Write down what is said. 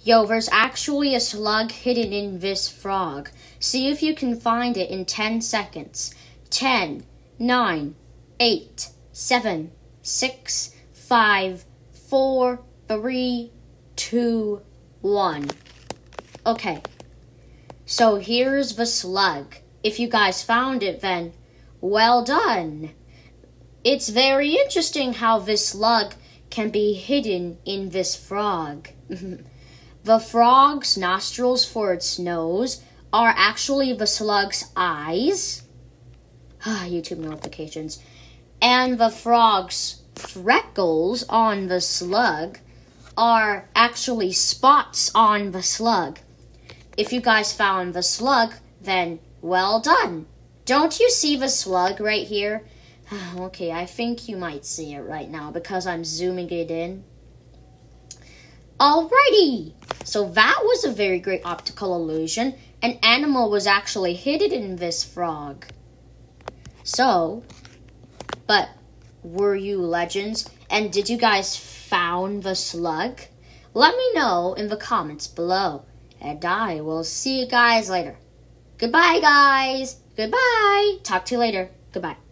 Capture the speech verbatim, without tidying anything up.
Yo, there's actually a slug hidden in this frog. See if you can find it in ten seconds. ten, nine, eight, seven, six, five, four, three, two, one. Okay, so here's the slug. If you guys found it, then well done. It's very interesting how this slug can be hidden in this frog. The frog's nostrils for its nose are actually the slug's eyes. YouTube notifications. And the frog's freckles on the slug are actually spots on the slug. If you guys found the slug, then well done. Don't you see the slug right here? Okay, I think you might see it right now because I'm zooming it in. Alrighty, so that was a very great optical illusion. An animal was actually hidden in this frog. So, but were you legends? And did you guys found the slug? Let me know in the comments below. And I will see you guys later. Goodbye, guys. Goodbye. Talk to you later. Goodbye.